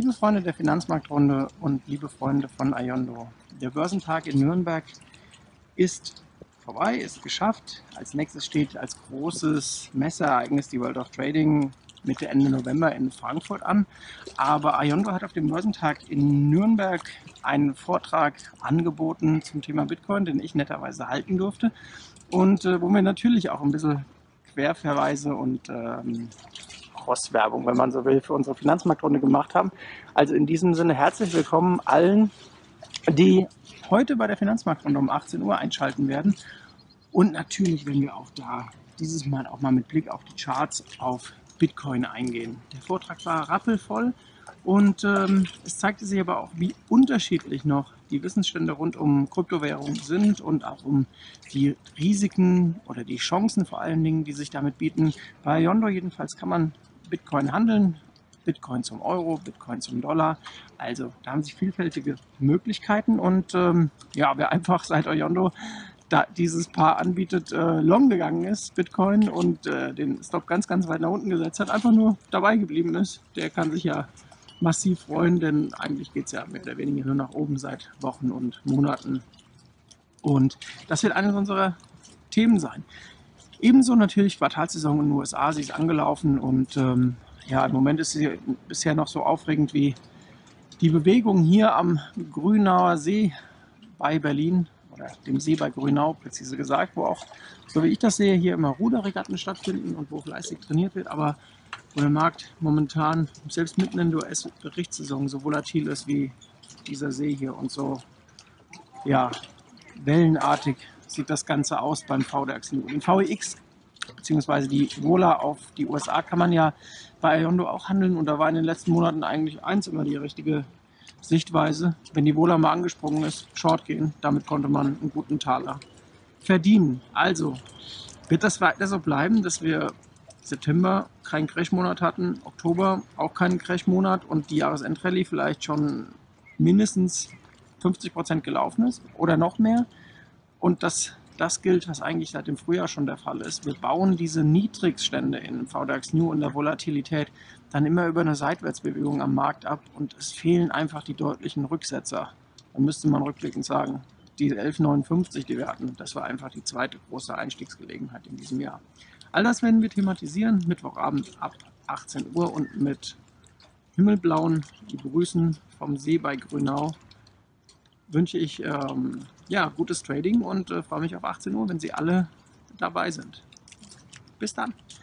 Liebe Freunde der Finanzmarktrunde und liebe Freunde von Ayondo, der Börsentag in Nürnberg ist vorbei, ist geschafft. Als nächstes steht als großes Messeereignis die World of Trading Mitte, Ende November in Frankfurt an. Aber Ayondo hat auf dem Börsentag in Nürnberg einen Vortrag angeboten zum Thema Bitcoin, den ich netterweise halten durfte. Und wo wir natürlich auch ein bisschen Querverweise und Cross-Werbung, wenn man so will, für unsere Finanzmarktrunde gemacht haben. Also in diesem Sinne herzlich willkommen allen, die heute bei der Finanzmarktrunde um 18 Uhr einschalten werden. Und natürlich werden wir auch da dieses Mal auch mal mit Blick auf die Charts auf Bitcoin eingehen. Der Vortrag war rappelvoll und es zeigte sich aber auch, wie unterschiedlich noch die Wissensstände rund um Kryptowährungen sind und auch um die Risiken oder die Chancen vor allen Dingen, die sich damit bieten. Bei Ayondo jedenfalls kann man Bitcoin handeln, Bitcoin zum Euro, Bitcoin zum Dollar. Also da haben sich vielfältige Möglichkeiten und ja, wer einfach seit Ayondo da dieses Paar anbietet, long gegangen ist, Bitcoin, und den Stop ganz, ganz weit nach unten gesetzt hat, einfach nur dabei geblieben ist, der kann sich ja massiv freuen, denn eigentlich geht es ja mehr oder weniger nur nach oben seit Wochen und Monaten. Und das wird eines unserer Themen sein. Ebenso natürlich Quartalssaison in den USA, sie ist angelaufen und ja, im Moment ist sie bisher noch so aufregend wie die Bewegung hier am Grünauer See bei Berlin, oder dem See bei Grünau, präzise gesagt, wo auch, so wie ich das sehe, hier immer Ruderregatten stattfinden und wo fleißig trainiert wird, aber wo der Markt momentan, selbst mitten in der US-Berichtssaison, so volatil ist wie dieser See hier und so, ja, wellenartig sieht das Ganze aus beim VDAX. Den VEX beziehungsweise die Vola auf die USA kann man ja bei Ayondo auch handeln, und da war in den letzten Monaten eigentlich eins immer die richtige Sichtweise. Wenn die Vola mal angesprungen ist, Short gehen, damit konnte man einen guten Taler verdienen. Also wird das weiter so bleiben, dass wir September keinen Crash-Monat hatten, Oktober auch keinen Crash-Monat und die Jahresendrallye vielleicht schon mindestens 50% gelaufen ist oder noch mehr. Und das gilt, was eigentlich seit dem Frühjahr schon der Fall ist. Wir bauen diese Niedrigstände in VDAX New und der Volatilität dann immer über eine Seitwärtsbewegung am Markt ab und es fehlen einfach die deutlichen Rücksetzer. Dann müsste man rückblickend sagen, die 11,59, die wir hatten, das war einfach die zweite große Einstiegsgelegenheit in diesem Jahr. All das werden wir thematisieren, Mittwochabend ab 18 Uhr und mit himmelblauen Grüßen vom See bei Grünau wünsche ich ja, gutes Trading und freue mich auf 18 Uhr, wenn Sie alle dabei sind. Bis dann.